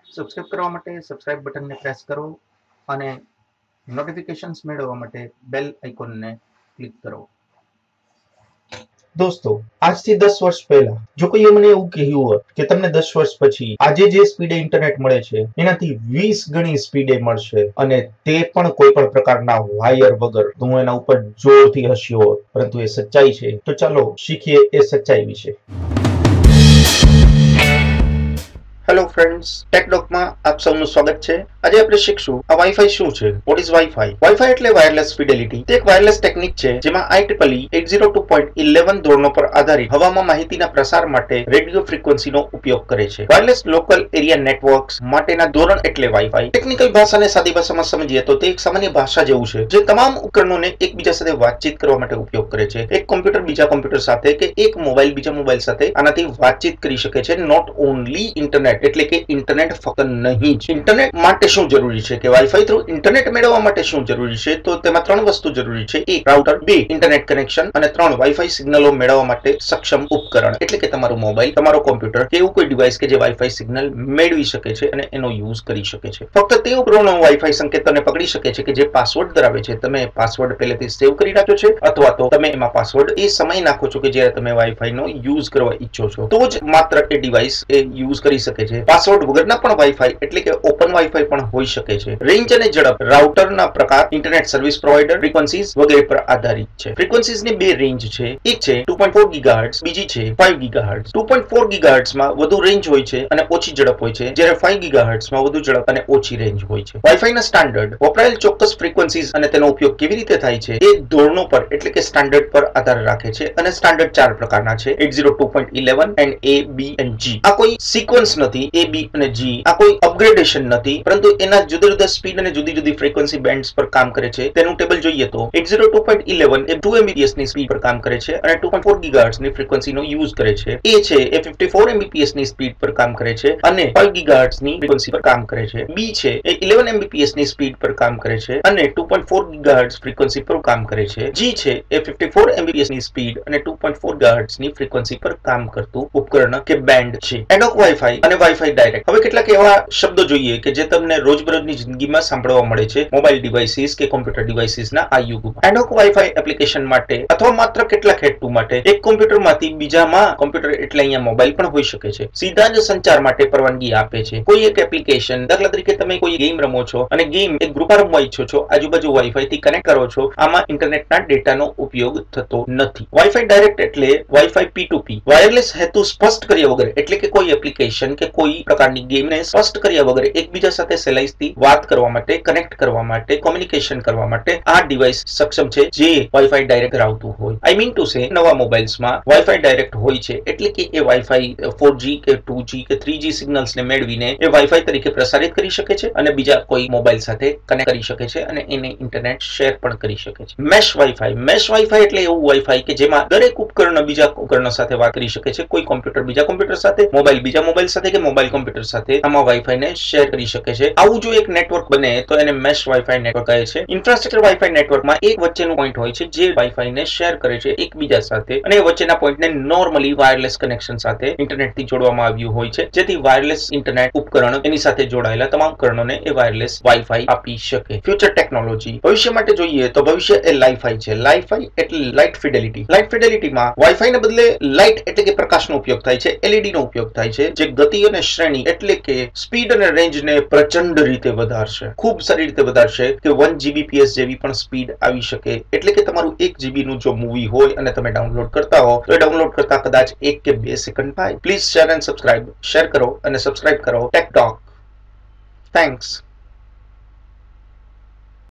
Subscribe કરવા માટે subscribe બટનને પ્રેસ કરો અને નોટિફિકેશન્સ મેળવવા માટે બેલ આઇકોનને ક્લિક કરો। દોસ્તો, આજથી 10 વર્ષ પહેલા જો કોઈએ મને એવું કહ્યું હોત કે તમને 10 વર્ષ પછી આજે જે સ્પીડે ઇન્ટરનેટ મળે છે એનાથી 20 ગણી સ્પીડે મળશે અને તે પણ કોઈ પણ પ્રકારના વાયર વગર, તો હું એના ઉપર જોરથી હસ્યો હોત, પરંતુ એ સચ્ચાઈ છે। તો ચાલો શીખીએ એ સચ્ચાઈ વિશે। હેલો ફ્રેન્ડ્સ, ટેકડોક માં આપ સૌનું સ્વાગત છે। આજે આપણે શીખશું આ વાઈફાઈ શું છે, વોટ ઇઝ વાઈફાઈ। વાઈફાઈ એટલે વાયરલેસ ફિડેલિટી। તે એક વાયરલેસ ટેકનિક છે જેમાં IEEE 802.11 ધોરણો પર આધારિત હવામાં માહિતીના પ્રસાર માટે રેડિયો ફ્રીક્વન્સીનો ઉપયોગ કરે છે। વાયરલેસ લોકલ એરિયા નેટવર્ક્સ માટેના ધોરણ એટલે વાઈફાઈ। ટેકનિકલ ભાષાને સાદી ભાષામાં સમજીએ તો તે એક સામાન્ય ભાષા જેવું છે જે તમામ ઉપકરણોને એકબીજા સાથે વાતચીત કરવા માટે ઉપયોગ કરે છે। એક કોમ્પ્યુટર બીજા કોમ્પ્યુટર સાથે કે એક મોબાઈલ બીજા મોબાઈલ સાથે આનાથી વાતચીત કરી શકે છે। નોટ ઓનલી ઇન્ટરનેટ એટલે કે ઇન્ટરનેટ ફક્ત નહીં જ। ઇન્ટરનેટ માટે શું જરૂરી છે કે વાઈફાઈ થ્રુ ઇન્ટરનેટ મેળવવા માટે શું જરૂરી છે, તો તેમાં 3 વસ્તુ જરૂરી છે। 1 રાઉટર, 2 ઇન્ટરનેટ કનેક્શન અને 3 વાઈફાઈ સિગ્નલો મેળવવા માટે સક્ષમ ઉપકરણ એટલે કે તમારું મોબાઈલ, તમારો કોમ્પ્યુટર કે એવું કોઈ ડિવાઇસ કે જે વાઈફાઈ સિગ્નલ મેળવી શકે છે અને એનો યુઝ કરી શકે છે। ફક્ત તે ઉપકરણો વાઈફાઈ સંકેતોને પકડી શકે છે કે જે પાસવર્ડ ધરાવે છે। તમે પાસવર્ડ પહેલેથી સેવ કરી રાખ્યો છે અથવા તો તમે એમાં પાસવર્ડ એ સમય નાખો છો કે જ્યારે તમે વાઈફાઈ નો યુઝ કરવા ઈચ્છો છો, તો જ માત્ર એ ડિવાઇસ એ યુઝ કરી શકે છે। પાસવર્ડ વગરના પણ વાઈફાઈ એટલે કે ઓપન વાઈફાઈ પણ હોઈ શકે છે। રેન્જ અને ઝડપ રાઉટરના પ્રકાર, ઇન્ટરનેટ સર્વિસ પ્રોવાઇડર, ફ્રીક્વન્સીઝ વગેરે પર આધારિત છે। ફ્રીક્વન્સીઝની 2 રેન્જ છે, એક છે 2.4 ગીગાહર્ટ્ઝ, બીજી છે 5 ગીગાહર્ટ્ઝ। 2.4 ગીગાહર્ટ્ઝ માં વધુ રેન્જ હોય છે અને ઓછી ઝડપ હોય છે, જ્યારે 5 ગીગાહર્ટ્ઝ માં વધુ ઝડપ અને ઓછી રેન્જ હોય છે। વાઈફાઈ ના સ્ટાન્ડર્ડ વપરાયેલ ચોક્કસ ફ્રીક્વન્સીઝ અને તેનો ઉપયોગ કેવી રીતે થાય છે એ ધોરણો પર એટલે કે સ્ટાન્ડર્ડ પર આધાર રાખે છે અને સ્ટાન્ડર્ડ 4 પ્રકારના છે: 802.11 and A, B and G। આ કોઈ સિક્વન્સ નથી, A, B અને G આ કોઈ અપગ્રેડેશન નથી, પરંતુ એના જુદા જુદા સ્પીડ અને જુદી જુદી ફ્રીક્વન્સી બેન્ડ્સ પર કામ કરે છે। તેનું ટેબલ જોઈએ તો 802.11 એ 2 Mbps ની સ્પીડ પર કામ કરે છે અને 2.4 ગીગાહર્ટ્ઝ ની ફ્રીક્વન્સીનો યુઝ કરે છે। A છે એ 54 Mbps ની સ્પીડ પર કામ કરે છે અને 5 ગીગાહર્ટ્ઝ ની ફ્રીક્વન્સી પર કામ કરે છે। B છે એ 11 Mbps ની સ્પીડ પર કામ કરે છે અને 2.4 ગીગાહર્ટ્ઝ ફ્રીક્વન્સી પર કામ કરે છે। G છે એ 54 Mbps ની સ્પીડ અને 2.4 ગીગાહર્ટ્ઝ ની ફ્રીક્વન્સી પર કામ કરતું ઉપકરણ કે બેન્ડ છે। ad-hoc વાઈફાઈ અને વાઈફાઈ ડાયરેક્ટ। હવે કેટલાક એવા શબ્દો જોઈએ કે જે તમને રોજબરોજની જિંદગીમાં સાંભળવા મળે છે મોબાઈલ ડિવાઇસીસ કે કોમ્પ્યુટર ડિવાઇસીસના આ યુગમાં। ad-hoc વાઈફાઈ એપ્લિકેશન માટે અથવા માત્ર કેટલાક હેતુ માટે એક કોમ્પ્યુટરમાંથી બીજામાં, કોમ્પ્યુટર એટલે અહીંયા મોબાઈલ પણ હોઈ શકે છે, સીધા જ સંચાર માટે પરવાનગી આપે છે। કોઈ એક એપ્લિકેશન, દાખલા તરીકે તમે કોઈ ગેમ રમો છો અને ગેમ એક ગ્રુપમાં રમવા ઈચ્છો છો, આજુબાજુ વાઈફાઈ થી કનેક્ટ કરો છો, આમાં ઇન્ટરનેટના ડેટાનો ઉપયોગ થતો નથી। વાઈફાઈ ડાયરેક્ટ એટલે વાઈફાઈ P2P, વાયરલેસ હેતુ સ્પષ્ટ કર્યા વગર એટલે કે કોઈ એપ્લિકેશન કે કોઈ પ્રકારની ગેમને સ્પષ્ટ કર્યા વગર એકબીજા સાથે સહેલાઈથી વાત કરવા માટે, કનેક્ટ કરવા માટે, કોમ્યુનિકેશન કરવા માટે આ ડિવાઇસ સક્ષમ છે જે વાઈફાઈ ડાયરેક્ટ ધરાવતું હોય। આઈ મીન ટુ સે, નવા મોબાઈલ્સમાં વાઈફાઈ ડાયરેક્ટ હોય છે એટલે કે એ વાઈફાઈ 4G કે 2G કે 3G સિગ્નલ્સને મેળવીને એ વાઈફાઈ તરીકે પ્રસારિત કરી શકે છે અને બીજા કોઈ મોબાઈલ સાથે કનેક્ટ કરી શકે છે અને એને ઇન્ટરનેટ શેર પણ કરી શકે છે। મેશ વાઈફાઈ, મેશ વાઈફાઈ એટલે એવું વાઈફાઈ કે જેમાં દરેક ઉપકરણ બીજા ઉપકરણ સાથે વાત કરી શકે છે। કોઈ કોમ્પ્યુટર બીજા કોમ્પ્યુટર સાથે, મોબાઈલ બીજા મોબાઈલ સાથે કે મોબાઈલ કોમ્પ્યુટર સાથે આમાં વાઈફાઈ ને શેર કરી શકે છે। આવું જો એક નેટવર્ક બને તો એને મેશ વાઈફાઈ નેટવર્ક કહે છે। ઇન્ફ્રાસ્ટ્રક્ચર વાઈફાઈ નેટવર્કમાં એક વચ્ચેનું પોઈન્ટ હોય છે જે વાઈફાઈ ને શેર કરે છે એકબીજા સાથે અને વચ્ચેના પોઈન્ટને નોર્મલી વાયરલેસ કનેક્શન સાથે ઇન્ટરનેટથી જોડવામાં આવ્યું હોય છે, જેથી વાયરલેસ ઇન્ટરનેટ ઉપકરણ એની સાથે જોડાયેલા તમામ ઉપકરણોને એ વાયરલેસ વાઈફાઈ આપી શકે। ફ્યુચર ટેકનોલોજી, ભવિષ્ય માટે જોઈએ તો ભવિષ્ય એ લાઈફાઈ છે। લાઈફાઈ એટલે લાઇટ ફિડેલિટી। લાઇટ ફિડેલિટીમાં વાઈફાઈને બદલે લાઇટ એટલે કે પ્રકાશનો ઉપયોગ થાય છે, LED નો ઉપયોગ થાય છે, જે ગતિ અને શ્રેણી એટલે કે સ્પીડ અને રેન્જને પ્રચંડ રીતે વધારશે, ખૂબ સારી રીતે વધારશે કે 1 Gbps જેવી પણ સ્પીડ આવી શકે। એટલે કે તમારું 1 GB નું જો મૂવી હોય અને તમે ડાઉનલોડ કરતા હો તો એ ડાઉનલોડ કરતા કદાચ 1 કે 2 સેકન્ડ થાય। Please share and subscribe, share કરો અને સબસ્ક્રાઇબ કરો ટેકટોક। થેન્ક્સ।